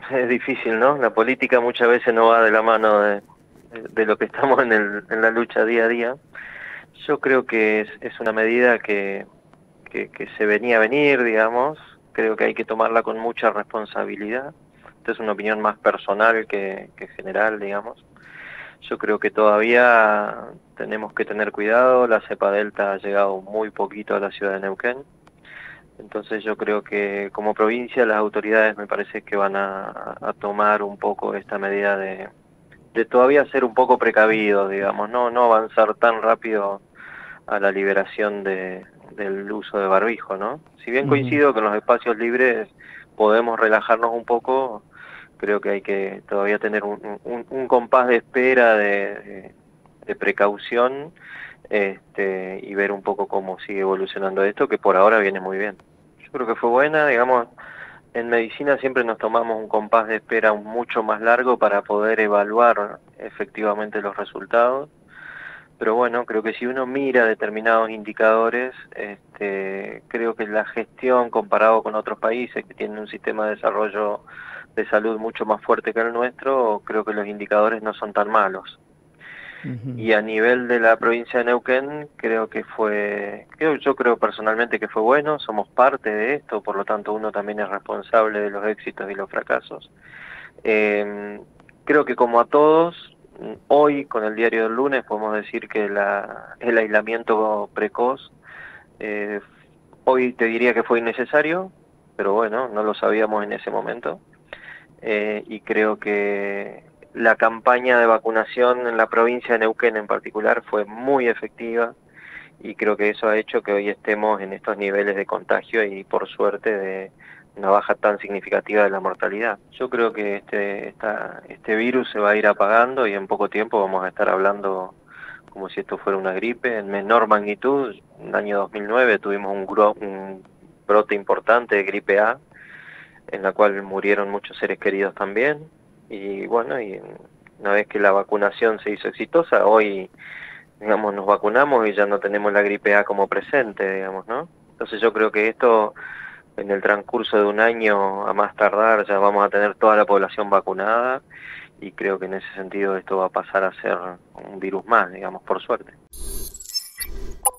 Es difícil, ¿no? La política muchas veces no va de la mano de lo que estamos en la lucha día a día. Yo creo que es una medida que se venía a venir, digamos. Creo que hay que tomarla con mucha responsabilidad. Esta es una opinión más personal que general, digamos. Yo creo que todavía tenemos que tener cuidado. La cepa Delta ha llegado muy poquito a la ciudad de Neuquén. Entonces yo creo que como provincia las autoridades me parece que van a tomar un poco esta medida de todavía ser un poco precavidos, digamos, no avanzar tan rápido a la liberación del uso de barbijo, ¿no? Si bien Ujú. coincido que en los espacios libres podemos relajarnos un poco, creo que hay que todavía tener un compás de espera de precaución, y ver un poco cómo sigue evolucionando esto, que por ahora viene muy bien. Yo creo que fue buena, digamos, en medicina siempre nos tomamos un compás de espera mucho más largo para poder evaluar efectivamente los resultados. Pero bueno, creo que si uno mira determinados indicadores, creo que la gestión comparado con otros países que tienen un sistema de desarrollo de salud mucho más fuerte que el nuestro, creo que los indicadores no son tan malos. Ujú. Y a nivel de la provincia de Neuquén, yo creo personalmente que fue bueno, somos parte de esto, por lo tanto uno también es responsable de los éxitos y los fracasos. Eh, Creo que como a todos, hoy con el diario del lunes podemos decir que el aislamiento precoz, eh, hoy te diría que fue innecesario, pero bueno, no lo sabíamos en ese momento. Y creo que la campaña de vacunación en la provincia de Neuquén en particular fue muy efectiva y creo que eso ha hecho que hoy estemos en estos niveles de contagio y por suerte de una baja tan significativa de la mortalidad. Yo creo que este virus se va a ir apagando y en poco tiempo vamos a estar hablando como si esto fuera una gripe en menor magnitud. En el año 2009 tuvimos un brote importante de gripe A, en la cual murieron muchos seres queridos también. Y bueno, una vez que la vacunación se hizo exitosa, hoy, digamos, nos vacunamos y ya no tenemos la gripe A como presente, digamos, ¿no? Entonces yo creo que esto, en el transcurso de un año, a más tardar, ya vamos a tener toda la población vacunada y creo que en ese sentido esto va a pasar a ser un virus más, digamos, por suerte.